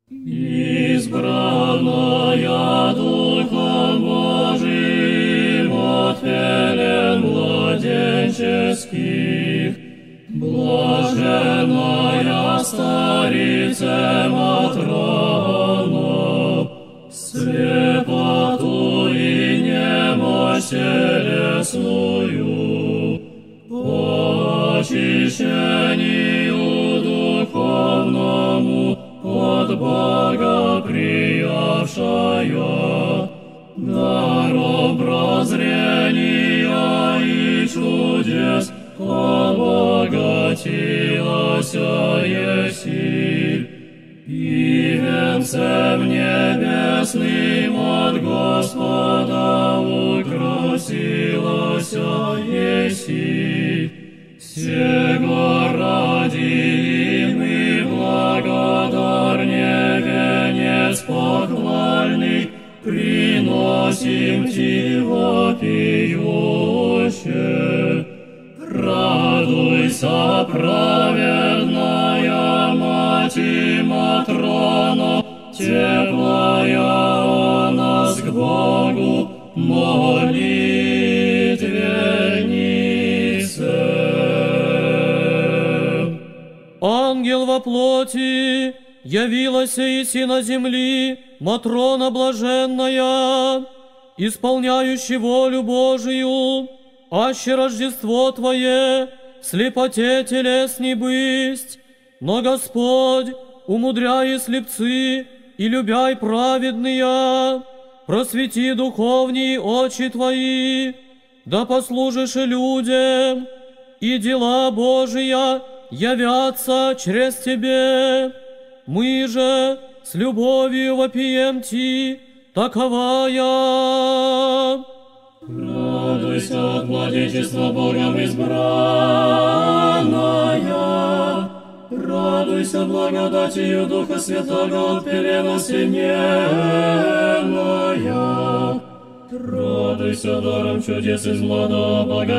Избранная Духом Божиим от пелен младенческих, блаженная старице Матрона, слепоту и немощь телесную, по очищению духовному от Бога приявшая, даром прозрения и чудес обогатилася еси, и венцем небесным от Господа украсилася еси. Сего ради мы благодарне венец похвальный приносим Ти вопиюще. Радуйся, праведная Мать Матрона, теплая о нас к Богу молитвеннице. Ангел во плоти, явилась иси на земли, Матрона блаженная, исполняющая волю Божию, аще Рождество Твое, слепоте телесней бысть. Но Господь, умудряй слепцы и любяй праведные, просвети духовние очи Твои, да послужишь и людям, и дела Божия явятся через Тебе. Мы же с любовью вопием Ти, таковая. Радуйся от владычества Богом избранная, радуйся благодатью Духа Святого от пелена синенная, радуйся даром чудес из млада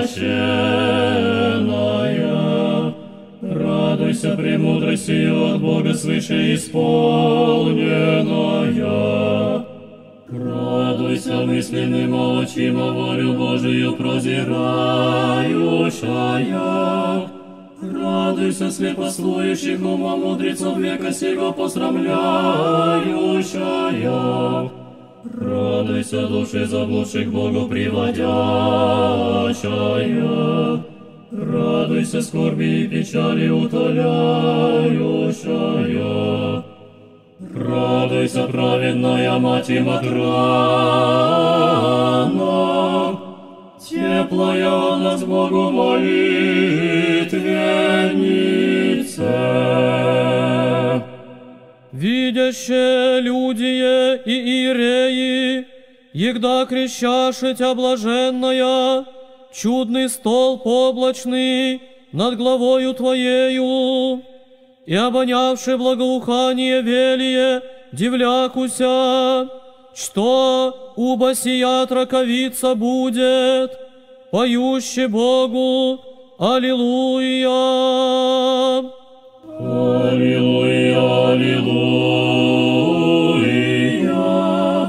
обогащенная, радуйся премудростью от Бога свыше исполненная. Радуйся мысленным очим о волю Божию прозирающая. Радуйся слепослующих умом мудрецов века сего посрамляющая. Радуйся души заблудших Богу приводящая. Радуйся скорби и печали утоляющая. Радуйся, праведная Мать Матрона, теплая о нас Богу молитвеннице. Видяще люди и иереи, егда крещаше Тя блаженная, чудный столб облачный над главою Твоею, и обонявши благоухание велие, дивлякуся, что уба сия траковица будет, поюще Богу, Аллилуйя. Аллилуйя, аллилуйя,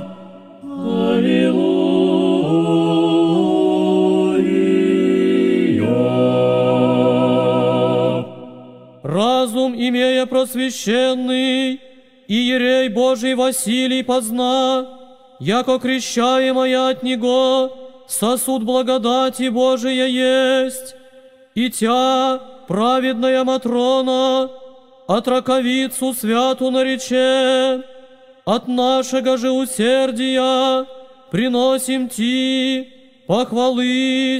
аллилуйя. Разум, имея просвященный, иерей Божий Василий позна, яко крещаемая от Него сосуд благодати Божия есть, и Тя, праведная Матрона, от раковицу святу нарече, от нашего же усердия приносим Ти похвалы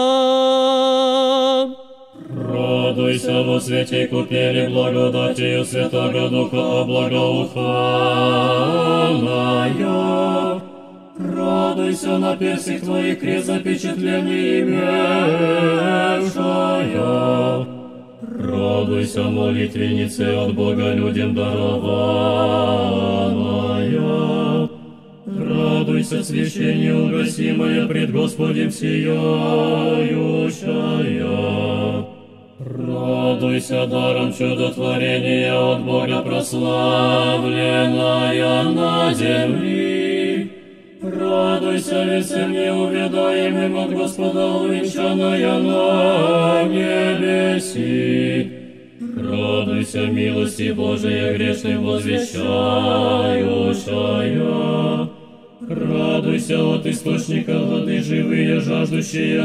сия. Радуйся во свете купели благодатью Святого Духа благоуханная. Радуйся на персях Твоих крест запечатленный имевшая. Радуйся, молитвеннице от Бога людям дарованная. Радуйся, священие угасимое пред Господем сияющая. Радуйся даром чудотворения от Бога прославленная на земли. Радуйся весем неувядаемым от Господа увенчанная на небеси. Радуйся милости Божией грешным возвещающая. Радуйся от источника воды живые, жаждущие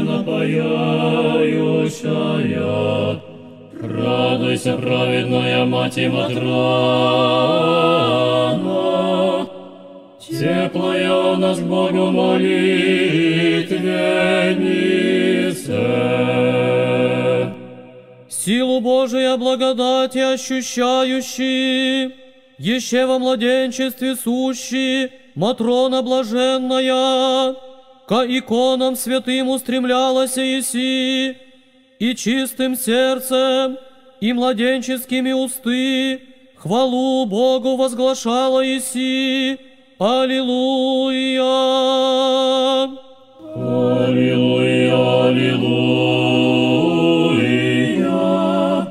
напояющая. Радуйся, праведная Мать и Матрона, теплая у нас к Богу молитвеннице. Силу Божия благодати ощущающий, еще во младенчестве сущий, Матрона блаженная, ко иконам святым устремлялась еси, и чистым сердцем, и младенческими усты хвалу Богу возглашала еси. Аллилуйя! Аллилуйя, аллилуйя,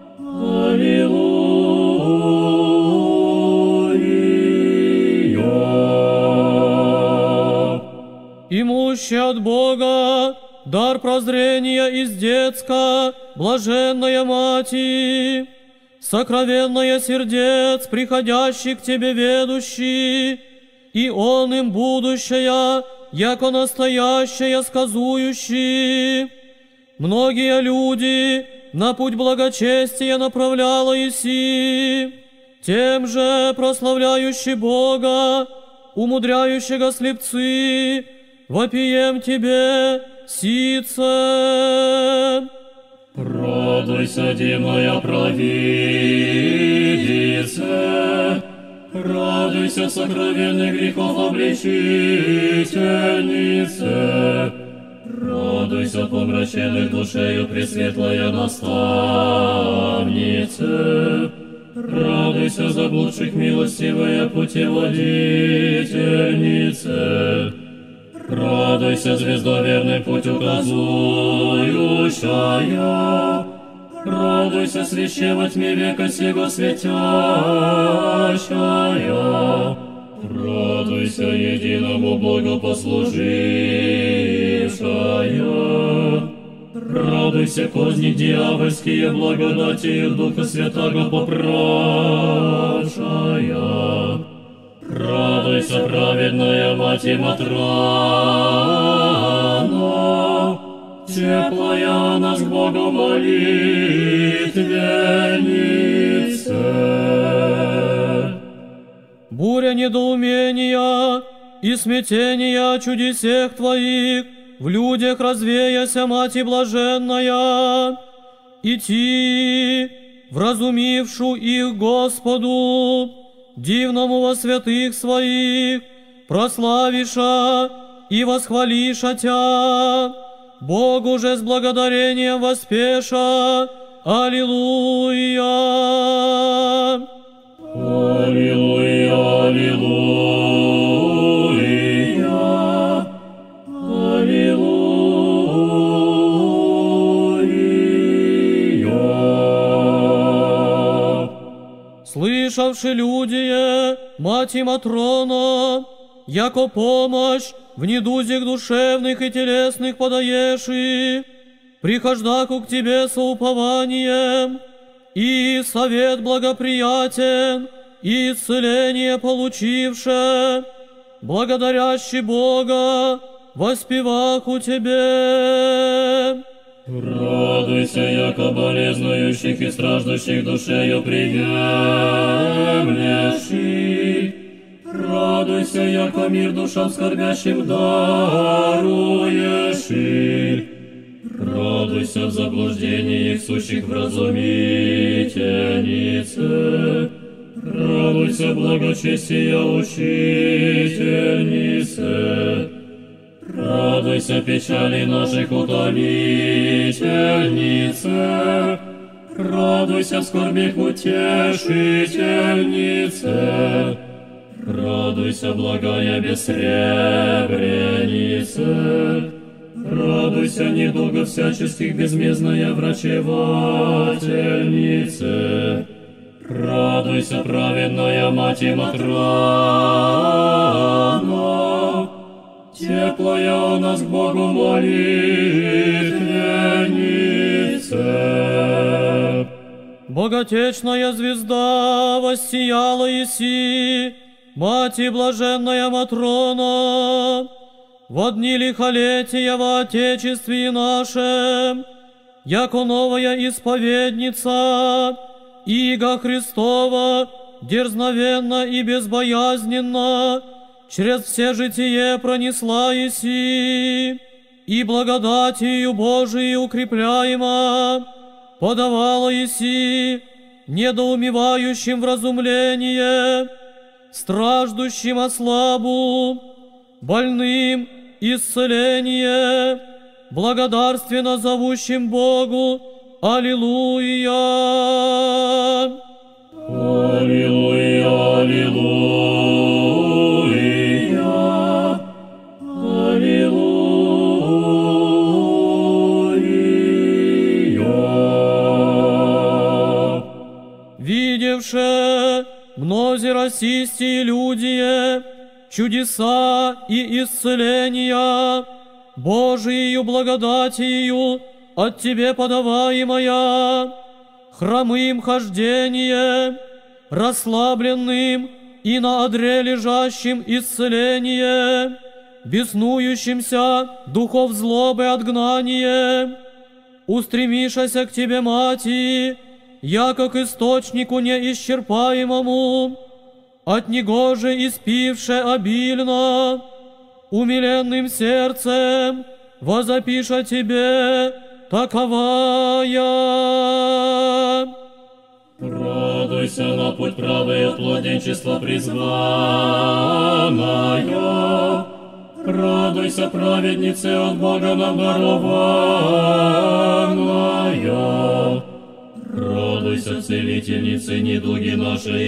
аллилуйя. Имущий от Бога дар прозрения из детска, блаженная Мати, сокровенная сердец, приходящий к Тебе ведущий, и Он им будущее, яко настоящее сказующий. Многие люди на путь благочестия направляла еси, тем же прославляющий Бога, умудряющего слепцы, вопием Тебе, сице. Радуйся, дивная провидице, радуйся, сокровенных грехов обличительнице, радуйся, помраченных душею пресветлая наставнице, радуйся, заблудших милостивая путеводительнице, радуйся, звезда верный путь указующая, радуйся, свече во тьме века сего светящая, радуйся, единому Богу послужившая, радуйся, козни дьявольские, благодатью Духа Святаго поправшая. Радуйся, праведная Мать и Матрона, теплая нас к Богу молитвеннице. Буря недоумения и смятения о чудесех Твоих в людях развеяся, Мать и блаженная, идти, вразумившу их Господу, дивному во святых своих, прославиша и восхвалиша Тя, Богу же с благодарением воспеша. Аллилуйя! Аллилуйя, аллилуйя, аллилуйя. Слышавши люди, Мать и Матрона, яко помощь в недузях душевных и телесных подаешь и, прихождаку к Тебе со упованием, и совет благоприятен, и исцеление получивше, благодарящий Бога, воспеваху Тебе. Радуйся, яко болезнующих и страждущих душею приемлешь. Радуйся, яко мир душам скорбящим даруешь. Радуйся в заблуждении их сущих вразумительнице. Радуйся, благочестия учительнице. Радуйся, печали наших утолительнице. Радуйся, скорбих утешительнице. Радуйся, благая бессребренице. Радуйся, недуга всяческих безмездная врачевательнице. Радуйся, праведная Мать и Матрона, теплая у нас к Богу молитвеннице. Боготечная звезда воссияла еси, Мать и блаженная Матрона, во дни лихолетия во Отечестве нашем, яко новая исповедница, иго Христова, дерзновенно и безбоязненно, через все житие пронесла еси, и благодатью Божией укрепляема, подавала еси недоумевающим вразумление, страждущим о славу, больным исцеление, благодарственно зовущим Богу. Аллилуйя! Аллилуйя, аллилуйя, аллилуйя. Видевше мнози расисти и людие, чудеса и исцеления, Божиею благодатью от Тебе подаваемая, хромым хождение, расслабленным и на одре лежащим исцеление, беснующимся духов злобы отгнание, устремишася к Тебе, Мати, яко к источнику неисчерпаемому, от него же испивше обильно, умиленным сердцем возопиша Тебе таковая. Радуйся на путь правый от младенчества призванная, радуйся, праведнице от Бога нам дарованная. Радуйся, целительнице недуги наши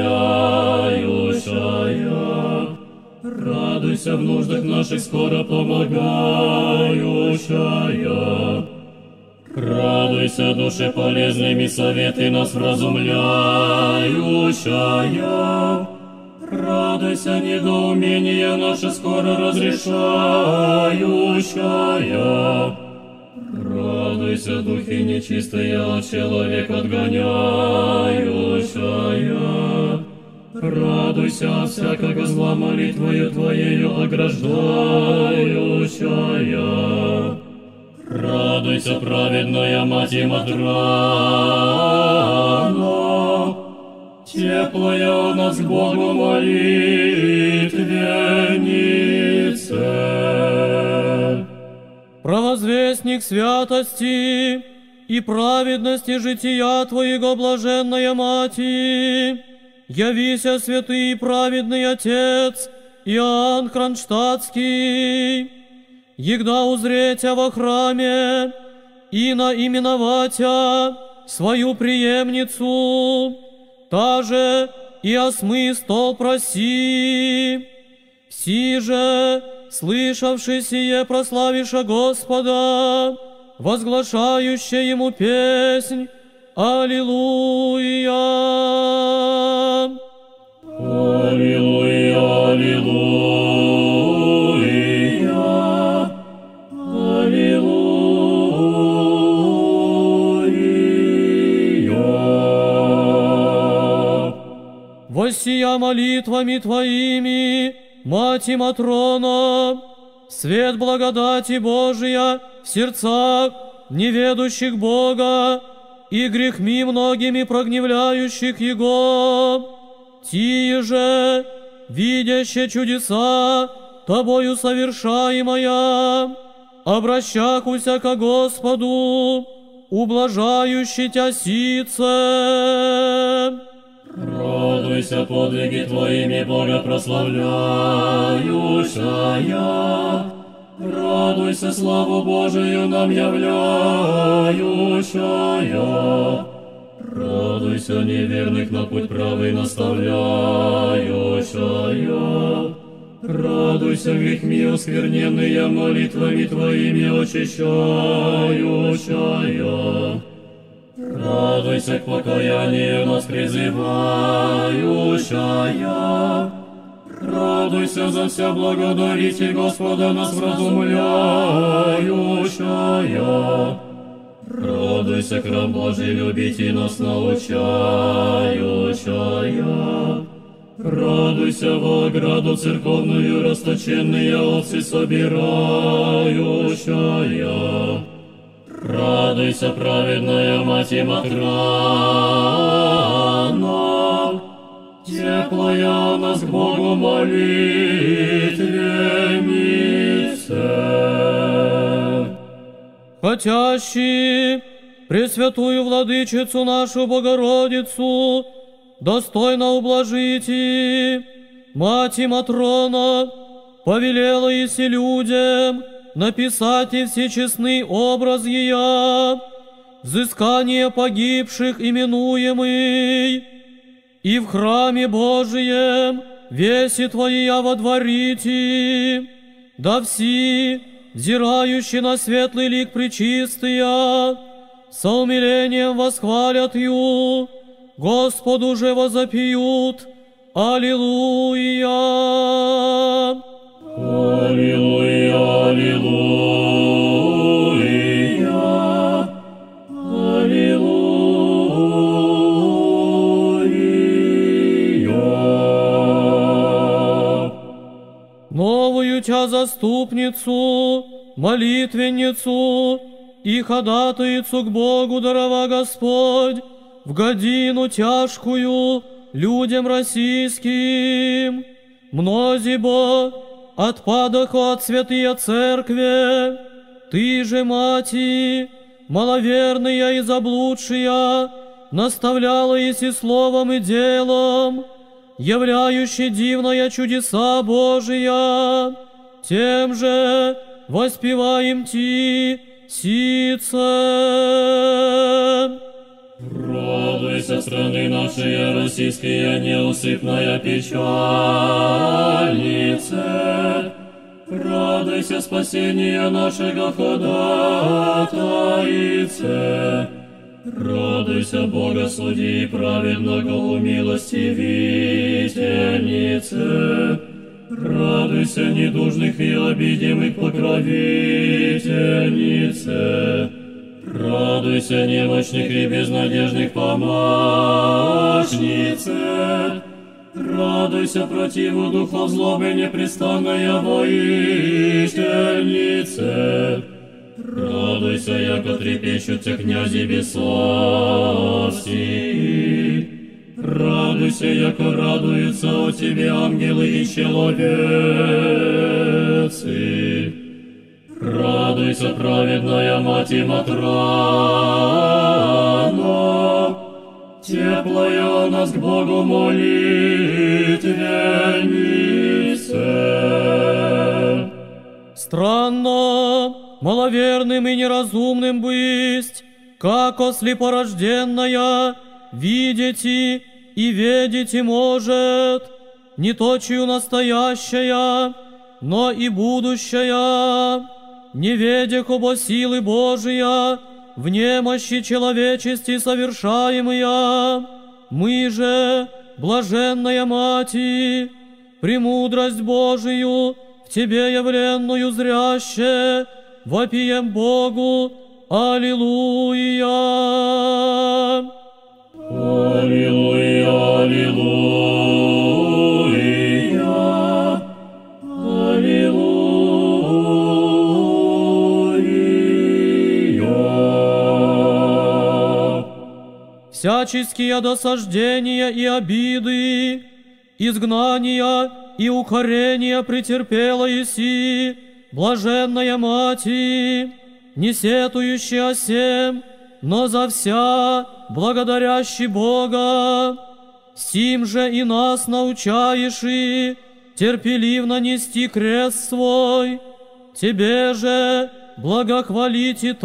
исцеляющая. Радуйся, в нуждах наших скоро помогающая. Радуйся, душе полезными советы нас вразумляющая. Радуйся, недоумение наше скоро разрешающая. Радуйся, духи нечистые от человека отгоняющая. Радуйся от всякого зла молитвою Твоею ограждающая. Радуйся, праведная Мать и Матрона, теплая у нас к Богу молитвеннице. Провозвестник святости и праведности жития Твоего, блаженная Мати, явися, святый и праведный Отец Иоанн Кронштадтский, егда узретя во храме и наименоватя свою преемницу, та же и осмы стол проси. Все же, слышавши сие, прославиша Господа, возглашающая Ему песнь Аллилуйя! Аллилуйя, аллилуйя, аллилуйя. Воссия молитвами Твоими, Мать и Матрона, свет благодати Божия в сердцах неведущих Бога и грехми многими прогневляющих Его, тие же, видяще чудеса Тобою совершаемая, обращахуся ко Господу, ублажающий Тя сице. Радуйся, подвиги Твоими Бога прославляющая. Радуйся, славу Божию нам являющая. Радуйся, неверных на путь правый наставляющая. Радуйся, грехми оскверненные молитвами Твоими очищающая. Радуйся к покаянию нас призывающая. Радуйся за вся благодарите Господа нас вразумляющая. Радуйся, храм Божий, любите нас научающая. Радуйся, во ограду церковную расточенные овцы собирающая. Радуйся, праведная Мать и Матрона, теплая нас к Богу молитвеннице. Хотящий Пресвятую Владычицу нашу Богородицу достойно ублажите, Мать и Матрона повелела еси людям написать и всечестный образ Ея, взыскание погибших именуемый, и в храме Божием веси Твоя водворите, да все, взирающие на светлый лик пречистыя, со умилением восхвалят Ю, Господу же возопьют: Аллилуйя! Аллилуйя, аллилуйя, аллилуйя. Новую Тя заступницу, молитвенницу и ходатайцу к Богу дарова Господь в годину тяжкую людям российским. Мнози бо отпадаху от святые церкви, Ты же, Мати, маловерная и заблудшая, наставляла еси словом и делом, являющий дивные чудеса Божия, тем же воспеваем Ти сице. Радуйся, страны нашей российская неусыпная печальнице. Радуйся, спасение нашего ходатайце. Радуйся, Бога судьи праведного умилостивительнице. Радуйся, недужных и обидимых покровительнице. Радуйся, немощных и безнадежных помощнице. Радуйся, противу духов злобы непрестанная воительнице. Радуйся, яко трепещутся князи бесовские. Радуйся, яко радуются о Тебе ангелы и человецы. Радуйся, праведная Мать и Матрона, теплая нас к Богу молитвеннице. Странно маловерным и неразумным быть, како слепорожденная видите и ведите может, не точию настоящая, но и будущая, не ведя обо силы Божия, в немощи человечести совершаемые. Мы же, блаженная Мати, премудрость Божию в Тебе явленную зряще, вопием Богу: Аллилуйя! Аллилуйя, аллилуйя, аллилуйя. Всяческие досаждения и обиды, изгнания и укорения претерпела еси, блаженная Мати, не сетующая сем, но за вся благодарящий Бога. Сим же и нас научаеши терпеливно нести крест свой, Тебе же благохвалите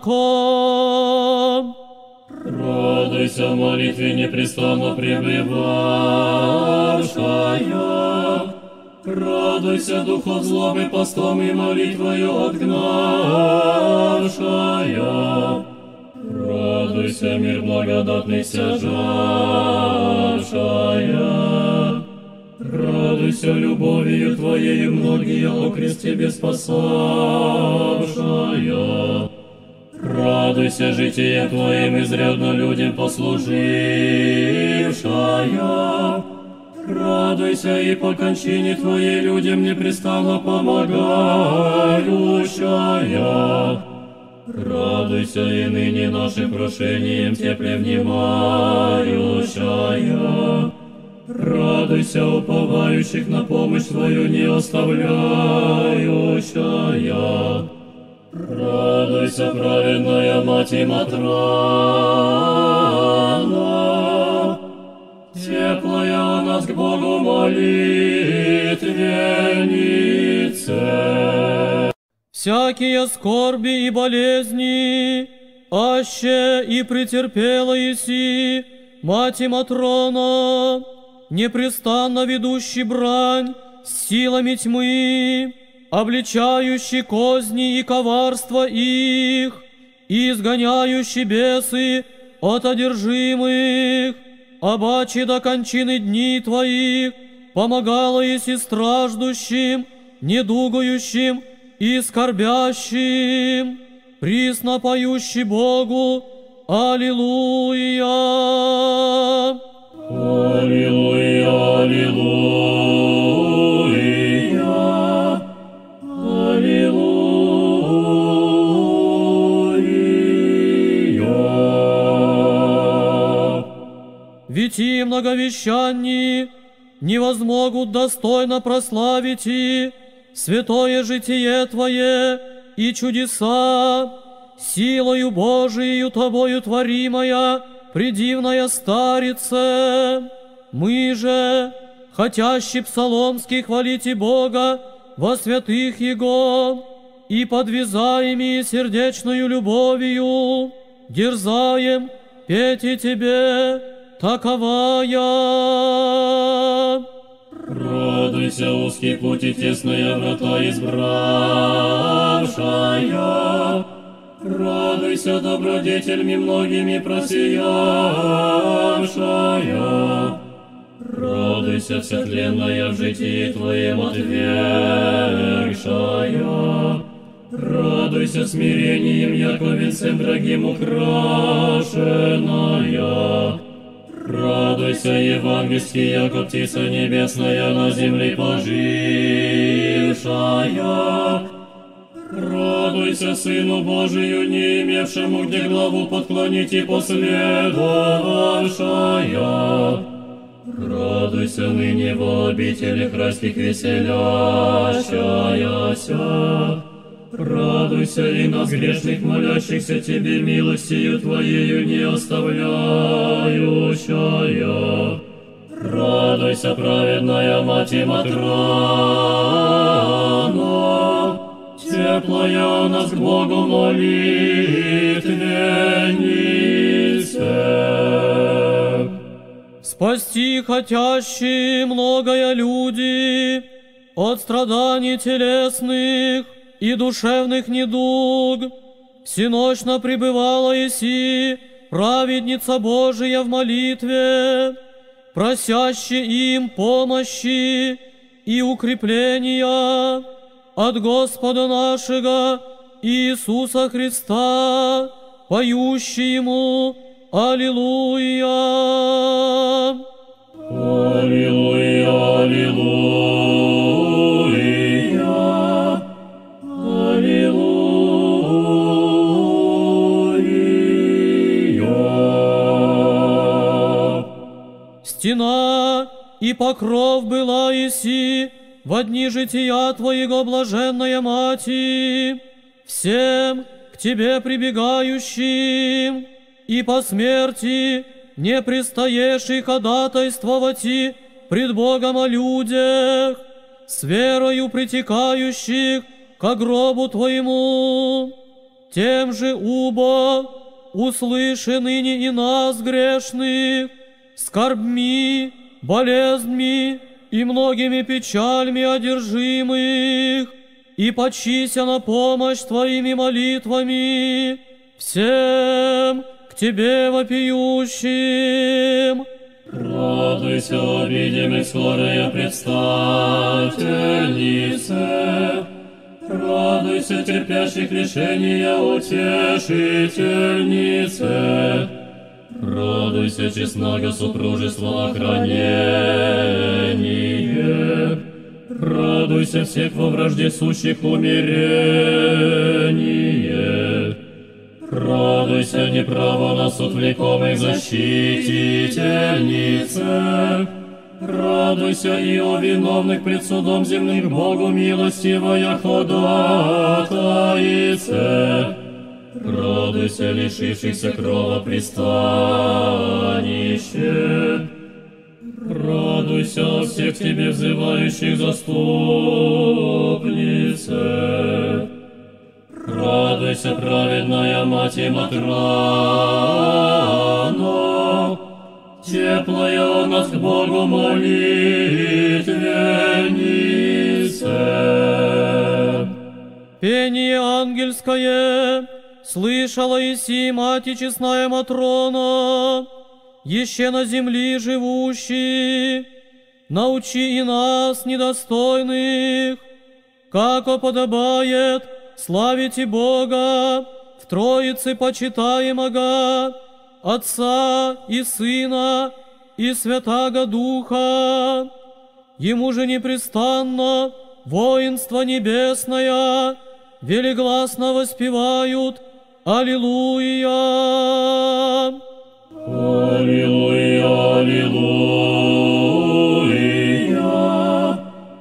тако. Радуйся в молитве непрестанно пребывавшая, Радуйся, духов злобы, постом и молитвою отгнавшая. Радуйся, мир благодатный сожавшая. Радуйся, любовью Твоею многие окрест Тебе спасавшая. Радуйся, житием Твоим изрядно людям послужившая. Радуйся и по кончине Твоей людям непрестанно помогающая. Радуйся и ныне нашим прошением тепле внимающая. Радуйся, уповающих на помощь Твою не оставляющая. Радуйся, праведная Мать и Матрона, теплая у нас к Богу молитвеннице. Всякие скорби и болезни, аще и претерпела еси, Мать и Матрона, непрестанно ведущий брань с силами тьмы, обличающий козни и коварства их, и изгоняющий бесы от одержимых, обаче до кончины дней Твоих помогала еси страждущим, недугующим и скорбящим, присно поющий Богу, Аллилуйя! Аллилуйя, аллилуйя, аллилуйя. Ведь и многовещанни не возмогут достойно прославить и святое житие Твое и чудеса, силою Божией Тобою творимая, предивная старице. Мы же, хотящий псаломский хвалите Бога во святых Его, и подвязаеми сердечною любовью, дерзаем петь и Тебе таковая. Радуйся, узкий путь и тесная врата избравшая. Радуйся, добродетельми многими просиявшая. Радуйся, вся-тленная в житии Твоем отвергшая. Радуйся, смирением, яко венцем дорогим украшенная. Радуйся, евангельский, яко птица небесная на земле пожившая. Радуйся, Сыну Божию, не имевшему где главу подклонить и последовавшая. Радуйся ныне во обителях райских веселящаяся. Радуйся и нас, грешных, молящихся Тебе милостью Твоею не оставляющая. Радуйся, праведная Мать и Матрона, теплая у нас к Богу молитвеннице. Спасти хотящие многое люди от страданий телесных и душевных недуг, всеночно пребывала еси праведница Божия в молитве, просящие им помощи и укрепления от Господа нашего Иисуса Христа, поющий Ему Аллилуйя! Аллилуйя, аллилуйя, аллилуйя. Стена и покров была еси во дни жития Твоего, блаженная Мати, всем к Тебе прибегающим, и по смерти не пристаешь и ходатайствовать и пред Богом о людях, с верою притекающих ко гробу Твоему. Тем же убо услыши ныне и нас, грешных, скорбми, болезньми и многими печалями одержимых, и почися на помощь Твоими молитвами всем к Тебе вопиющим. Радуйся, обидимых скорая предстательнице, радуйся, терпящих лишения утешительнице, радуйся, честного супружества охранение, радуйся, всех во вражде сущих умерение, радуйся, неправо нас отвлекомых защитительнице, радуйся и о виновных пред судом земных Богу милостивая ходатайце, радуйся, лишившихся кровопристанище, радуйся, всех тебе взывающих заступнице, радуйся, праведная Мать и Матрана, теплая у нас к Богу молитвеннице. Пение ангельское слышала Иси, Мать честная Матрона, еще на земли живущий, научи и нас, недостойных, како подобает славить и Бога в Троице почитаемого, Отца и Сына и Святаго Духа. Ему же непрестанно воинство небесное велигласно воспевают Аллилуйя! Аллилуйя, аллилуйя,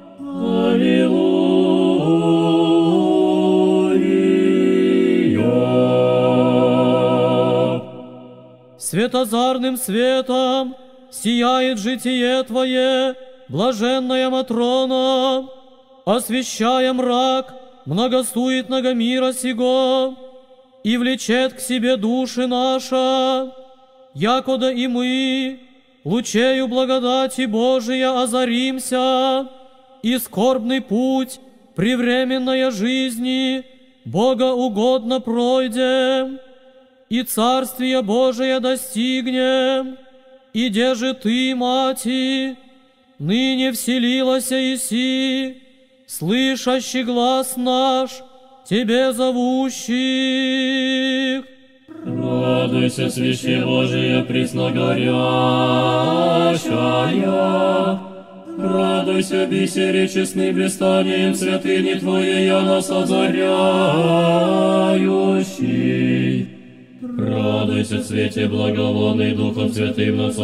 аллилуйя. Светозарным светом сияет житие Твое, блаженная Матрона, освещая мрак многосуетного мира сего, и влечет к себе души наша, якода и мы, лучею благодати Божия озаримся, и скорбный путь привременной жизни Бога угодно пройдем, и Царствие Божие достигнем, и де же Ты, Мати, ныне вселилася Иси, слышащий глаз наш, Тебе зовущих. Радуйся, свечи Божия пресногорящая, радуйся, бисере честным блистанием святыни Твоей, я нас озаряющий. Радуйся, в свете благовонный Духом Святым нас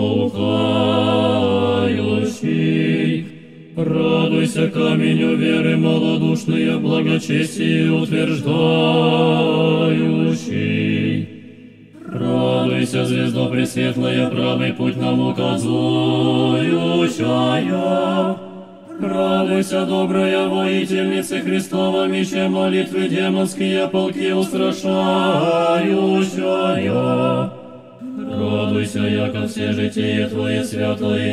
облагоухающий. Радуйся, каменю веры малодушные, благочестие утверждающий. Радуйся, звезда пресветлая, правый путь нам указующая. Радуйся, добрая воительница Христова, мече молитвы демонские полки устрашающая. Радуйся, яко все житие Твое святое и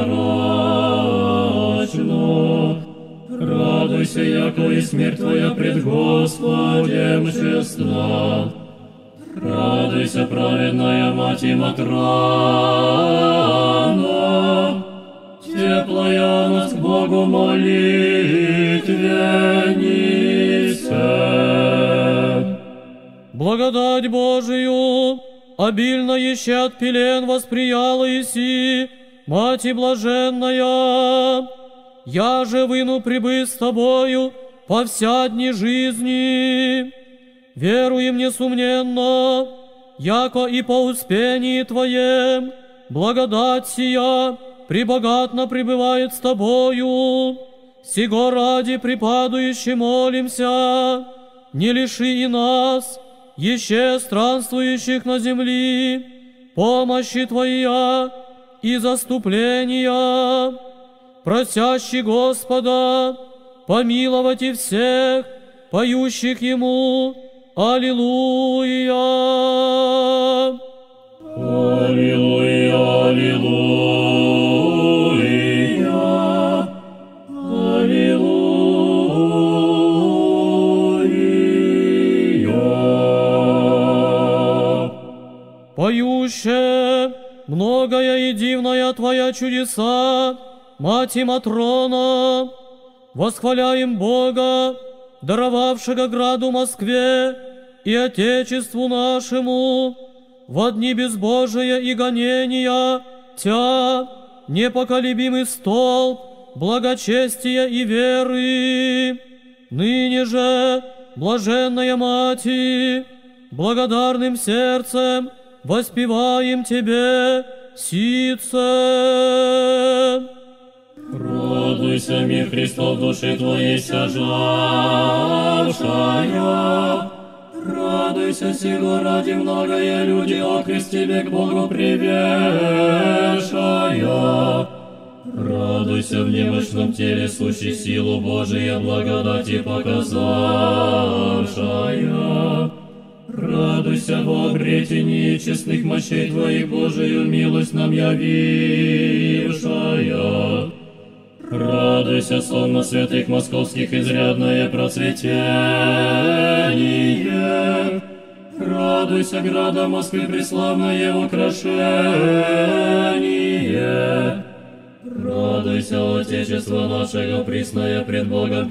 непорочно. Радуйся, яко и смерть Твоя пред Господем честна. Радуйся, праведная Мать и Матрана, теплая нас к Богу молитвеннице. Благодать Божию обильно еще от пелен восприяла Иси, Мать и блаженная, я же выну прибыть с Тобою по вся дни жизни. Веруем несомненно, яко и по успении Твоем благодать сия пребогатно пребывает с Тобою. Сего ради припадающе молимся, не лиши и нас, еще странствующих на земли, помощи Твоя и заступления, просящий Господа помиловать и всех, поющих Ему Аллилуйя! Аллилуйя, аллилуйя! дивная Твоя чудеса, Мать и Матрона. Восхваляем Бога, даровавшего граду Москве и Отечеству нашему, во дни безбожия и гонения Тя, непоколебимый столб благочестия и веры. Ныне же, блаженная Мати, благодарным сердцем воспеваем Тебе, ситце. Радуйся, мир Христов, души Твоей сожавшая. Радуйся, сего ради многое люди окрест Тебе к Богу привешая. Радуйся в немощном теле, сущей силу Божия благодати показавшая. Радуйся во обрете нечестных мощей Твоих, Божию милость нам явившая. Радуйся, сонма святых московских, изрядное процветение. Радуйся, града Москвы, преславное украшение. Радуйся, Отечество нашего, пресная пред Богом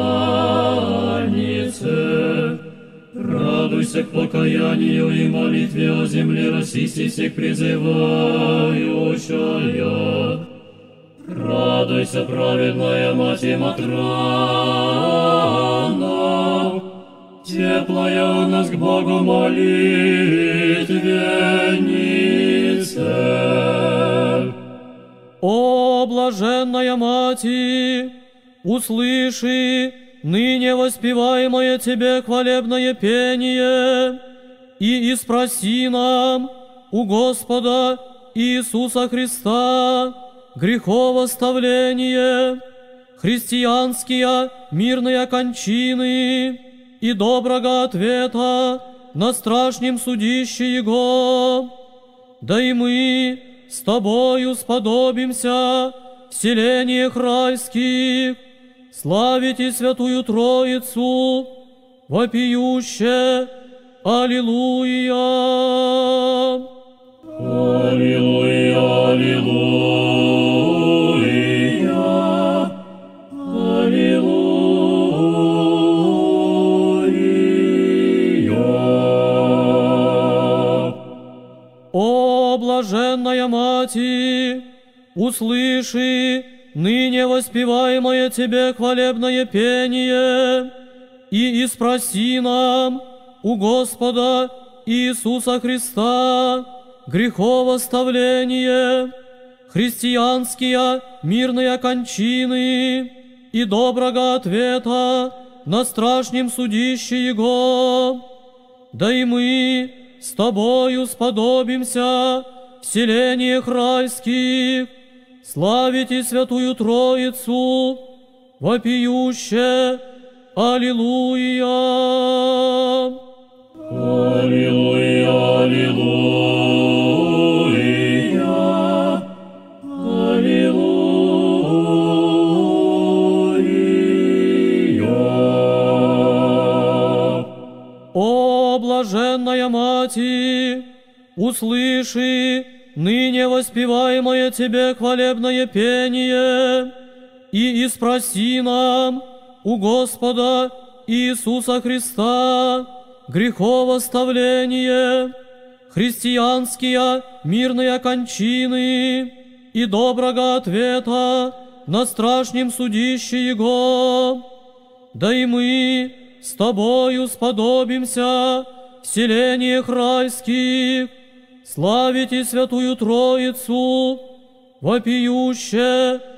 печальнице. Радуйся к покаянию и молитве о земле российской всех призывающая. Радуйся, праведная Мать и Матрона, теплая у нас к Богу молитвеннице. О, блаженная Мати, услыши ныне воспеваемое Тебе хвалебное пение и испроси нам у Господа Иисуса Христа греховоставление, христианские мирные кончины и доброго ответа на страшном судище Его. Да и мы с Тобою сподобимся в селениях райских славите Святую Троицу, вопиюще Аллилуйя! Аллилуйя, аллилуйя, аллилуйя. О, блаженная Мати, услыши ныне воспеваемое Тебе хвалебное пение и испроси нам у Господа Иисуса Христа греховоставление, христианские мирные кончины и доброго ответа на страшном судище Его. Да и мы с Тобою сподобимся в селениях райских славите Святую Троицу, вопиюще Аллилуйя! Аллилуйя, аллилуйя, аллилуйя. О, блаженная Мати, услыши ныне воспеваемое Тебе хвалебное пение и испроси нам у Господа Иисуса Христа греховоставление, христианские мирные кончины и доброго ответа на страшном судище Его. Да и мы с Тобою сподобимся в селениях райских славите Святую Троицу, вопиюще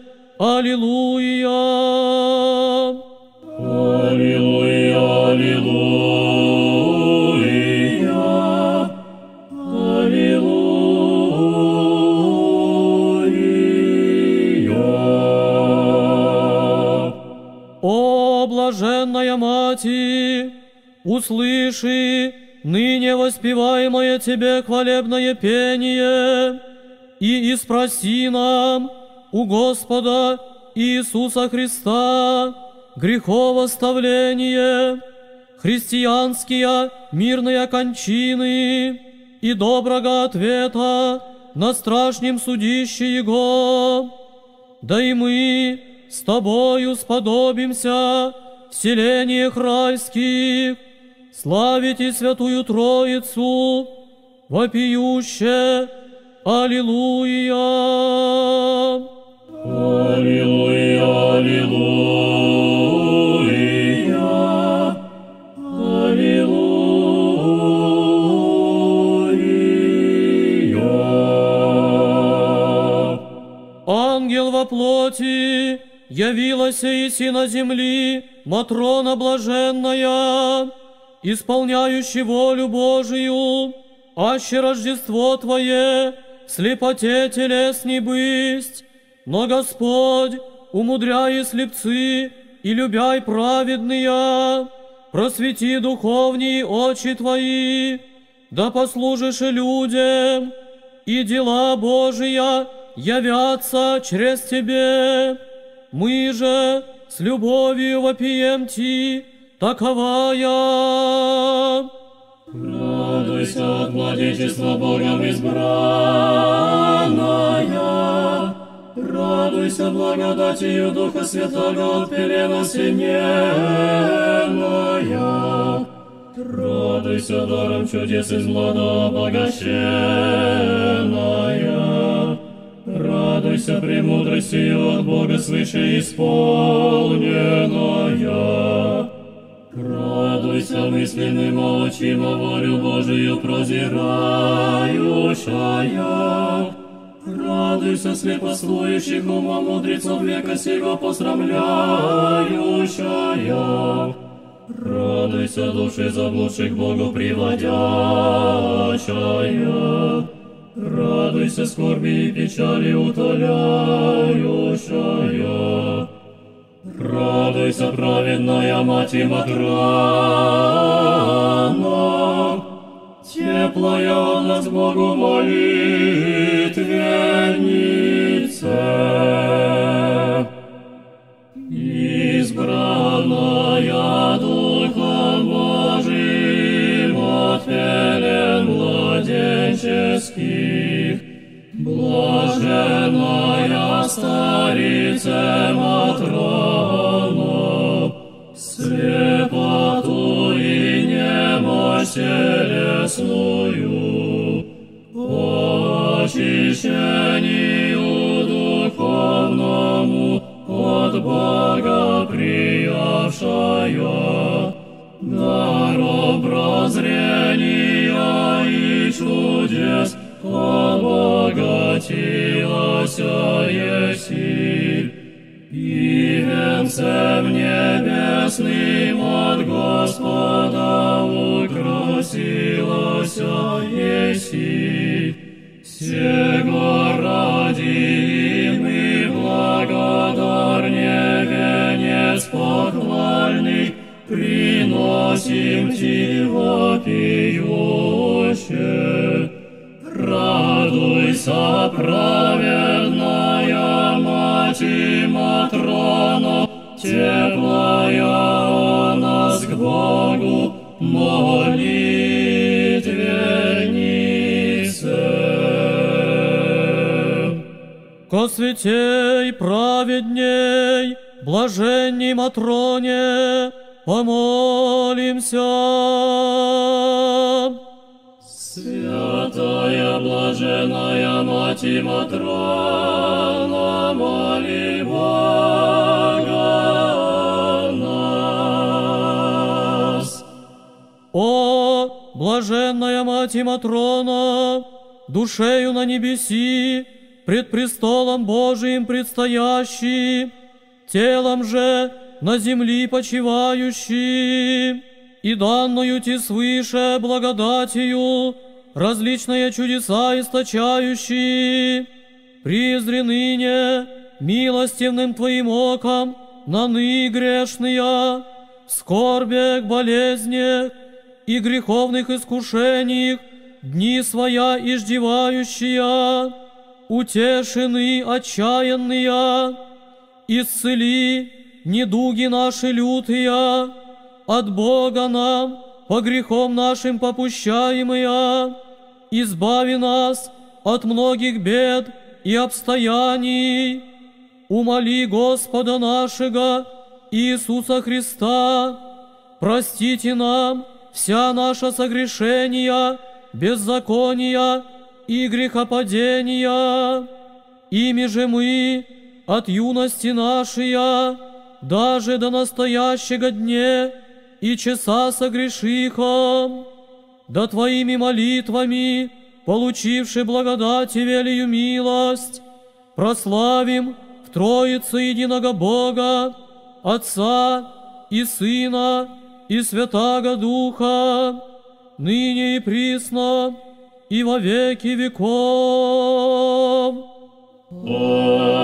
Аллилуйя! Аллилуйя, аллилуйя, аллилуйя. О, блаженная Мати, услыши ныне воспеваемое Тебе хвалебное пение и испроси нам у Господа Иисуса Христа греховоставление, христианские мирные кончины и доброго ответа на страшнем судище Его. Да и мы с Тобою сподобимся в селениях райских славить и Святую Троицу, вопиюще Аллилуйя! Аллилуйя, аллилуйя, аллилуйя. Ангел во плоти явилась иси на земли Матрона блаженная, исполняющий волю Божию, аще Рождество Твое в слепоте телесней бысть. Но Господь, умудряй слепцы и любяй праведные, просвети духовние очи Твои, да послужишь людям, и дела Божия явятся через Тебе. Мы же с любовью вопием Ти, таковая. Радуйся от владычества Богом избранная, радуйся благодатью Духа Святого от пелена семенная, радуйся даром чудес из млада обогащенная, радуйся премудростью от Бога свыше исполненная. Радуйся мысленным очима волю Божию прозирающая, радуйся слепослующих умом мудрецов века сего посрамляющая, радуйся души заблудших Богу приводящая, радуйся скорби и печали утоляющая. Радуйся, праведная Мать и Матрона, теплая от нас Богу молитвенница, избранная Духом Божиим от пелен младенческих, блаженная старице Матрона, слепоту и немощь телесную, очищению духовному от Бога приявшая, даром прозрения и чудес обогатилася еси, и венцем небесным от Господа украсилася еси. Сего ради мы благодарне венец похвальный приносим Ти вопиюще. Радуйся, праведная Мать и Матрона, теплая о нас к Богу молитвеннице. Ко святей праведней, блаженней Матроне, помолимся. Святая, блаженная Мать и Матрона, моли Бога нас. О, блаженная Мать и Матрона, душею на небеси, пред престолом Божиим предстоящий, телом же на земли почивающий, и данную Ти свыше благодатью различные чудеса источающие, призри ныне милостивным Твоим оком на ны грешные, скорбях, болезнях и греховных искушениях дни своя иждевающие, утешены отчаянные, исцели недуги наши лютые, от Бога нам по грехам нашим попущаемые, избави нас от многих бед и обстояний. Умоли Господа нашего Иисуса Христа, простите нам вся наша согрешения, беззакония и грехопадения. Ими же мы от юности нашей, даже до настоящего дня и часа согрешихом, да Твоими молитвами, получивши благодать и велию милость, прославим в Троице единого Бога, Отца и Сына и Святаго Духа, ныне и присно и во веки веков. Аминь.